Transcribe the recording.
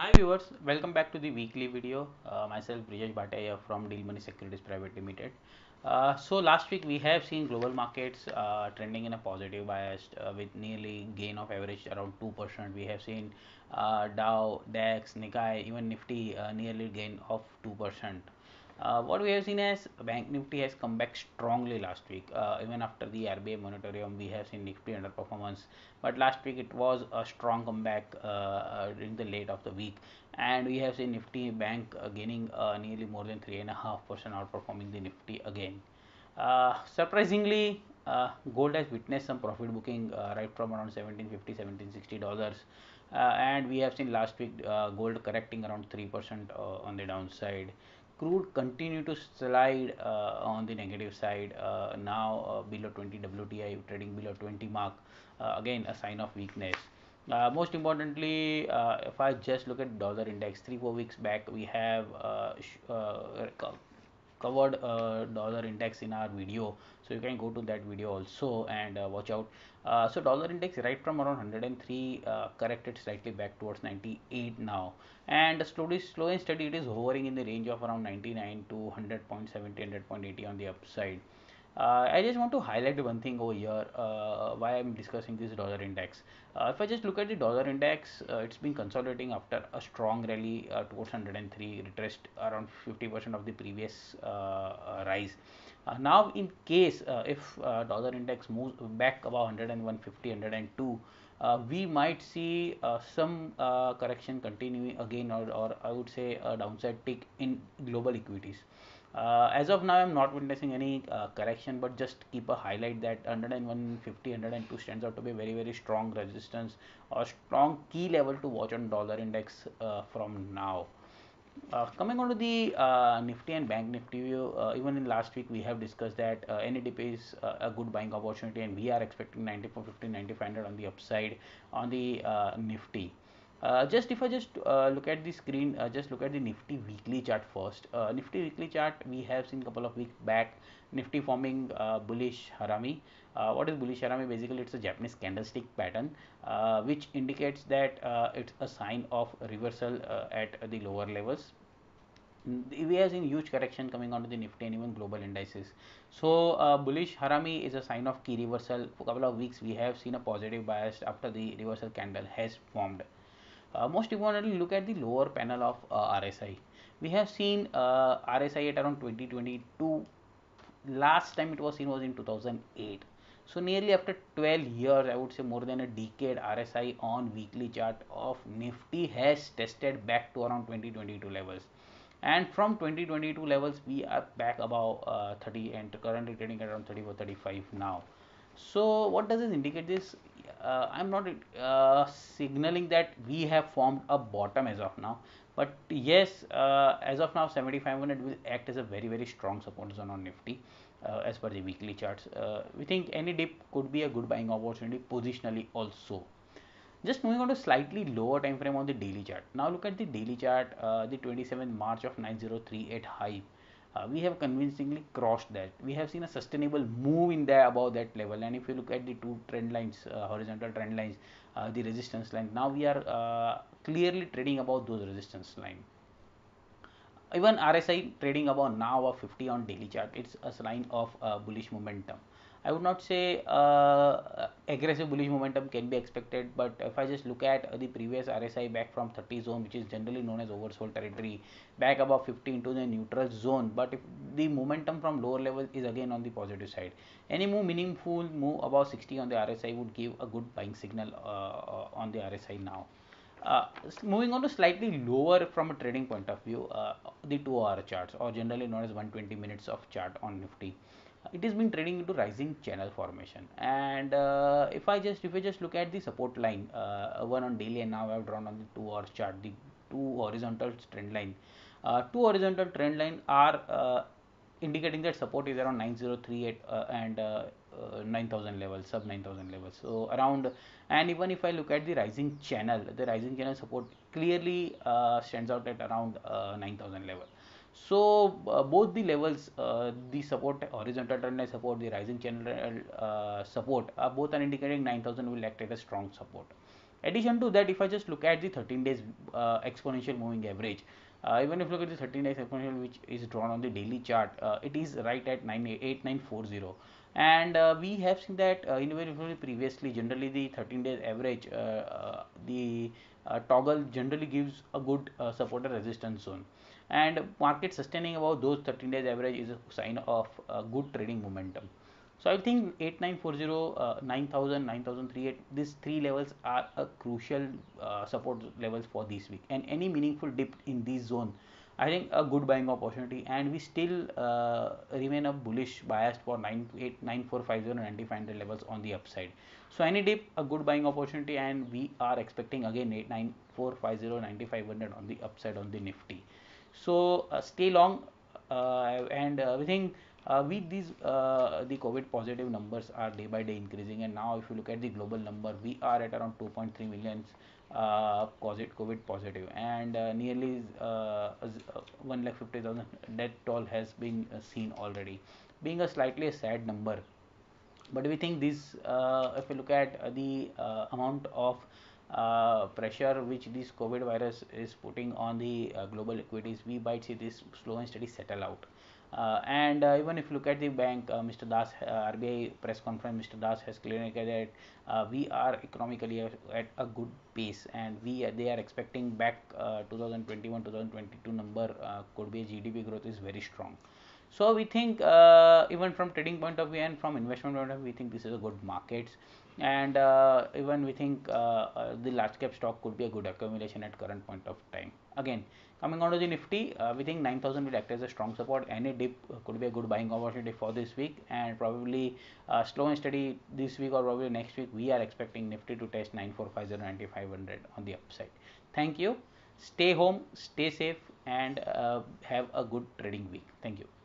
Hi viewers, welcome back to the weekly video. Myself Brijesh Bhatia from Deal Money Securities Private Limited. So last week we have seen global markets trending in a positive bias with nearly gain of average around 2%. We have seen Dow, DAX, Nikkei, even Nifty nearly gain of 2%. What we have seen as Bank Nifty has come back strongly last week. Even after the RBI moratorium, we have seen Nifty underperformance. But last week it was a strong comeback during the late of the week, and we have seen Nifty Bank gaining nearly more than 3.5%, outperforming the Nifty again. Surprisingly, gold has witnessed some profit booking right from around 1750 $1760, and we have seen last week gold correcting around 3% on the downside. Crude continue to slide on the negative side, now below 20 WTI, trading below 20 mark, again a sign of weakness. Most importantly, if I just look at dollar index, 3 4 weeks back we have covered dollar index in our video, so you can go to that video also and watch out. So dollar index right from around 103 corrected slightly back towards 98 now, and slow and steady it is hovering in the range of around 99 to 100.70 100.80 on the upside. I just want to highlight one thing over here, why I'm discussing this dollar index. If I just look at the dollar index, it's been consolidating after a strong rally towards 103, retraced around 50% of the previous rise. Now, in case if dollar index moves back above 101, 50, 102, we might see some correction continuing again, or I would say a downside tick in global equities. As of now, I'm not witnessing any correction, but just keep a highlight that 101, 50, 102 stands out to be very strong resistance or strong key level to watch on dollar index from now. Coming on to the Nifty and Bank Nifty, even in last week we have discussed that NADP is a good buying opportunity, and we are expecting 9450, 9500 on the upside on the Nifty. Just if I just look at the screen, just look at the Nifty weekly chart first. Nifty weekly chart, we have seen couple of weeks back Nifty forming bullish harami. What is bullish harami? Basically, it's a Japanese candlestick pattern, which indicates that it's a sign of reversal at the lower levels. We have seen huge correction coming onto the Nifty and even global indices. So bullish harami is a sign of key reversal. For a couple of weeks, we have seen a positive bias after the reversal candle has formed. Most importantly, look at the lower panel of RSI. We have seen RSI at around 2022. Last time it was seen was in 2008. So nearly after 12 years, I would say more than a decade, RSI on weekly chart of Nifty has tested back to around 2022 levels. And from 2022 levels, we are back above 30 and currently trading at around 34, 35 now. So what does this indicate? This I'm not signaling that we have formed a bottom as of now, but yes, as of now 7500 will act as a very strong support zone on Nifty. As per the weekly charts, we think any dip could be a good buying opportunity positionally also. Just moving on to slightly lower time frame on the daily chart. Now look at the daily chart, the 27th March of 9038 high. We have convincingly crossed that. We have seen a sustainable move in there above that level. And if you look at the two trend lines, horizontal trend lines, the resistance line, now we are clearly trading above those resistance line. Even RSI trading above now of 50 on daily chart, it's a sign of bullish momentum. I would not say aggressive bullish momentum can be expected, but if I just look at the previous RSI back from 30 zone, which is generally known as oversold territory, back above 50 into the neutral zone, but if the momentum from lower level is again on the positive side, any meaningful move above 60 on the RSI would give a good buying signal on the RSI now. Moving on to slightly lower from a trading point of view, the 2 hour charts, or generally known as 120 minutes of chart on Nifty. It has been trading into rising channel formation, and if I just look at the support line, one on daily, and now I have drawn on the 2 hour chart, the two horizontal trend line. Two horizontal trend line are indicating that support is around 9038 and 9000 levels, sub 9000 levels. So around, and even if I look at the rising channel support clearly stands out at around 9000 level. So both the levels, the support, horizontal trend line support, the rising channel support, both are indicating 9000 will act as a strong support. Addition to that, if I just look at the 13 days exponential moving average, even if you look at the 13 days exponential which is drawn on the daily chart, it is right at 8940. And we have seen that even if previously, generally the 13 days average, the toggle generally gives a good support and resistance zone, and market sustaining above those 13 days average is a sign of good trading momentum. So I think 8940, 9000, 9038, these three levels are a crucial support levels for this week, and any meaningful dip in this zone, I think a good buying opportunity, and we still remain a bullish biased for 9450 9500 levels on the upside. So any dip, a good buying opportunity, and we are expecting again 9450 9500 on the upside on the Nifty. So stay long, and we think with these the COVID positive numbers are day by day increasing, and now if you look at the global number, we are at around 2.3 million COVID positive, and nearly 1,50,000 death toll has been seen already, being a slightly a sad number. But we think this, if you look at the amount of pressure which this COVID virus is putting on the global equities, we might see this slow and steady settle out. And even if you look at the bank, Mr. Das, RBI press conference, Mr. Das has clearly said that we are economically at a good pace, and they are expecting back 2021-2022 number could be a GDP growth is very strong. So we think even from trading point of view and from investment point of view, we think this is a good markets, and even we think the large cap stock could be a good accumulation at current point of time. Again, coming on to the Nifty, we think 9000 will act as a strong support. Any dip could be a good buying opportunity for this week, and probably slow and steady this week or probably next week. We are expecting Nifty to test 9450 9500 on the upside. Thank you. Stay home, stay safe, and have a good trading week. Thank you.